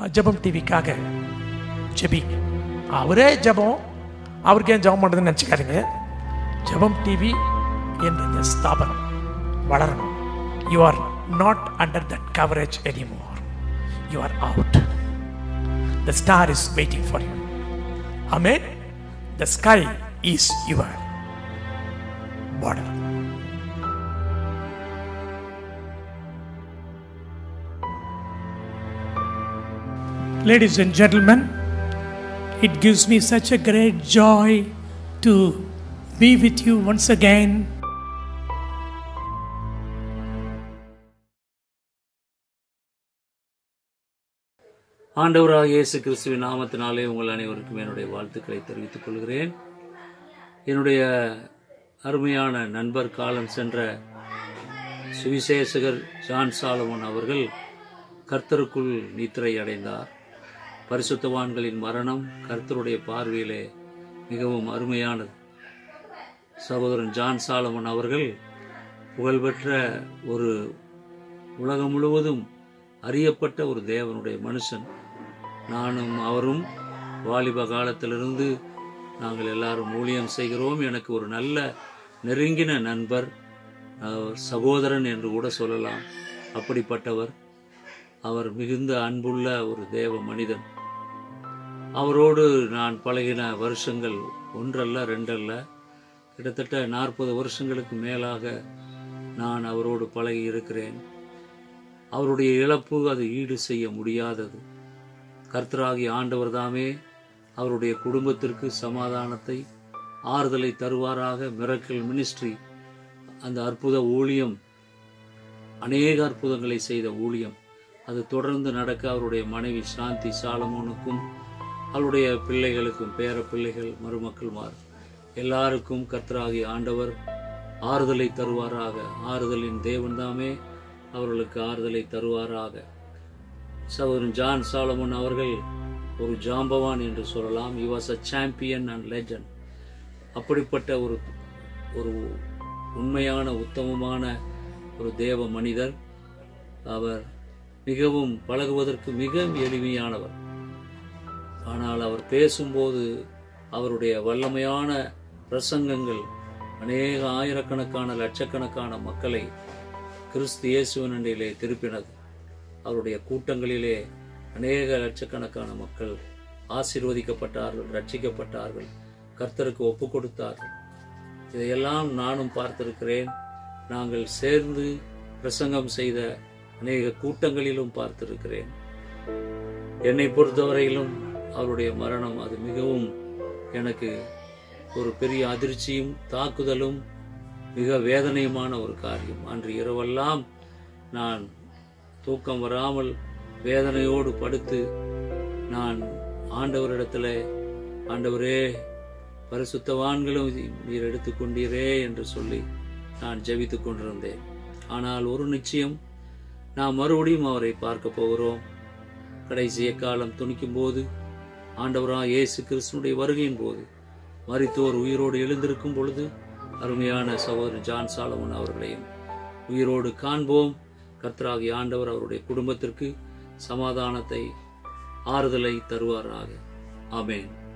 ஜெபம் டிவிக்காக ஜெபி. அவரே ஜெபம், அவருக்கு ஏன் ஜெபம் பண்ணுறதுன்னு நினச்சிக்காதீங்க. ஜெபம் டிவி என்ற ஸ்தாபனம் வளரணும். You are not under that coverage anymore. You are out. The star is waiting for you. Amen. The sky is your border. Ladies and gentlemen, it gives me such a great joy to be with you once again. ஆண்டவராகிய இயேசு கிறிஸ்துவின் நாமத்தினாலே உங்கள் அனைவருக்கும் என்னுடைய வாழ்த்துக்களை தெரிவித்துக் கொள்கிறேன். என்னுடைய அருமையான நண்பர், காலம் சென்ற சுவிசேஷகர் ஜான் சாலமன் அவர்கள் கர்த்தருக்குள் நித்திரை அடைந்தார். பரிசுத்தவான்களின் மரணம் கர்த்தருடைய பார்வையிலே மிகவும் அருமையானது. சகோதரன் ஜான் சாலமன் அவர்கள் புகழ்பெற்ற ஒரு உலகம் முழுவதும் அறியப்பட்ட ஒரு தேவனுடைய மனுஷன். நானும் அவரும் வாலிப காலத்திலிருந்து நாங்கள் எல்லாரும் ஊழியம் செய்கிறோம். எனக்கு ஒரு நல்ல நெருங்கின நண்பர், சகோதரன் என்று கூட சொல்லலாம். அப்படிப்பட்டவர். அவர் மிகுந்த அன்புள்ள ஒரு தேவ மனிதன். அவரோடு நான் பழகின வருஷங்கள் ஒன்றல்ல ரெண்டல்ல, கிட்டத்தட்ட 40 வருஷங்களுக்கு மேலாக நான் அவரோடு பழகி இருக்கிறேன். அவருடைய இழப்பு அது ஈடு செய்ய முடியாதது. கர்த்தராகிய ஆண்டவர் தாமே அவருடைய குடும்பத்திற்கு சமாதானத்தை, ஆறுதலை தருவாராக. மிரக்கிள் மினிஸ்ட்ரி, அந்த அற்புத ஊழியம், அநேக அற்புதங்களை செய்த ஊழியம், அது தொடர்ந்து நடக்க அவருடைய மனைவி சாந்தி சாலமோனுக்கும் அவருடைய பிள்ளைகளுக்கும், பேர பிள்ளைகள், மருமக்கள்மார் எல்லாருக்கும் கர்த்தராகிய ஆண்டவர் ஆறுதலை தருவாராக. ஆறுதலின் தேவன் தாமே அவர்களுக்கு ஆறுதலை தருவாராக. சகோதரன் ஜான் சாலமன் அவர்கள் ஒரு ஜாம்பவான் என்று சொல்லலாம். he was a champion and legend. அப்படிப்பட்ட ஒரு உண்மையான உத்தமமான ஒரு தேவ மனிதர். அவர் மிகவும் பழகுவதற்கு மிக எளிமையானவர். ஆனால் அவர் பேசும்போது அவருடைய வல்லமையான பிரசங்கங்கள் அநேக ஆயிரக்கணக்கான லட்சக்கணக்கான மக்களை கிறிஸ்து இயேசுவினிலே திருப்பினது. அவருடைய கூட்டங்களிலே அநேக லட்சக்கணக்கான மக்கள் ஆசீர்வதிக்கப்பட்டார்கள், ரட்சிக்கப்பட்டார்கள், கர்த்தருக்கு ஒப்பு கொடுத்தார்கள். இதையெல்லாம் நானும் பார்த்திருக்கிறேன். நாங்கள் சேர்ந்து பிரசங்கம் செய்த அநேக கூட்டங்களிலும் பார்த்திருக்கிறேன். என்னை பொறுத்தவரையிலும் அவருடைய மரணம் அது மிகவும் எனக்கு ஒரு பெரிய அதிர்ச்சியும் தாக்குதலும் மிக வேதனையுமான ஒரு காரியம். அன்று இரவெல்லாம் நான் தூக்கம் வராமல் வேதனையோடு படுத்து நான் ஆண்டவரிடத்தில், ஆண்டவரே பரிசுத்தவான்களும் நீர் எடுத்துக்கொண்டீரே என்று சொல்லி நான் ஜெபித்துக் கொண்டிருந்தேன். ஆனால் ஒரு நிச்சயம், நாம் மறுபடியும் அவரை பார்க்க போகிறோம். கடைசிய காலம் துணிக்கும் போது, ஆண்டவராகிய இயேசு கிறிஸ்துவினுடைய வருகையின் போது, மரித்தோர் உயிரோடு எழுந்திருக்கும் பொழுது அருமையான சகோதரன் ஜான் சாலமன் அவர்களையும் உயிரோடு காண்போம். கர்த்தராகிய ஆண்டவர் அவருடைய குடும்பத்திற்கு சமாதானத்தை, ஆறுதலை தருவாராக. ஆமென்.